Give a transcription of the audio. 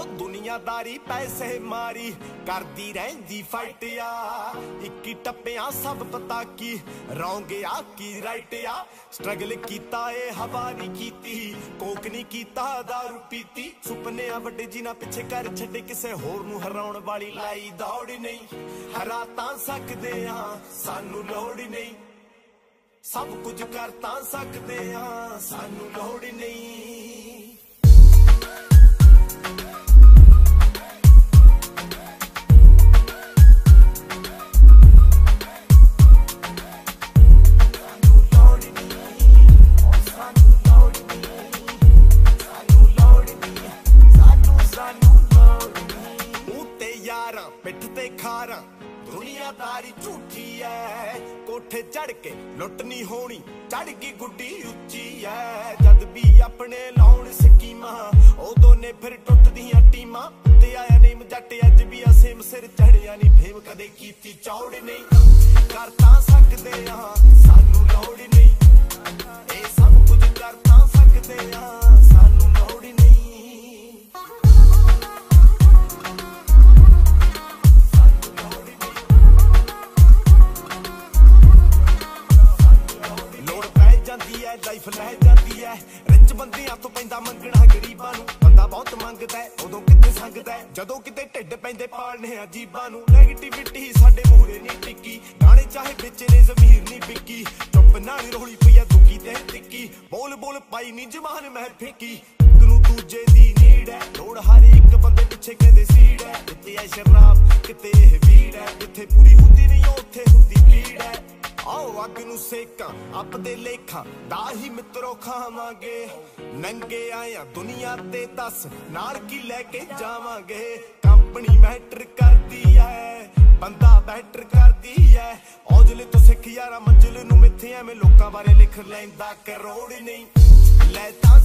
दुनियादारी पैसे मारी करदी रहिंदी फाइट आ इक्की टप्पियां सब पता की रौंग आ की राइट आ स्ट्रगल कीता ए हवा नहीं कीती कोक नहीं कीता दारू पीती सुपने आ वड्डे जिन्हां पिछे कर छड्डे किसे होर नूं हराउण वाली लाई दौड़ नहीं हरा तां सकदे आ सानू लोड़ नहीं सब कुछ कर तां सकदे आ सानू लोड़ नहीं पिठ ते खारा दुनियादारी झूठी है कोठे चढ़ के लुट नहीं होनी चढ़ गई गुड्डी उच्ची है जद भी अपने लाउण स्कीमा उदों ने फिर टुटदियां टीमा ते आया नेम जट अज भी असेम सिर चढ़िया नहीं फेम कदे कीती चौड़ नहीं कर तां सकदे आ सानू लोड़ नहीं ए सब कुछ कर तां सकदे आ सानू लोड़ नहीं लाइफ लै जाती है रिच बंदियां तो पैंदा मंगना गरीबां नूं बंदा बहुत मंगदा है उदों किते संगदा है जदों किते ढिड पैंदे पालने अजीबां नूं नेगेटिविटी साडे मूहरे नहीं टिकी गाने चाहे बेचने जमीर नहीं बिकी चुप नाल रोली पई है दुखी ते टिकी बोल बोल पाई नहीं जवान मैं फेंकी एक नूं दूजे दी नीड है लोड़ हर एक बंदे पिछे कहंदे सीड है किते है शराब किते है भीड़ है जिथे पूरी हुंदी नहीं उत्थे हुंदी भीड़ है आओ अग नूं सेकां अपदे लेखां दा ही मित्रो खावांगे नंगे आया दुनिया ते दस नाल की लैके जावांगे कंपनी मैटर करदी है बंदा बैटर करदी है औजले तो सिख यारा मंजिल नूं मिथे एवें लोकां बारे लिख लैंदा करोड़ नहीं लै तां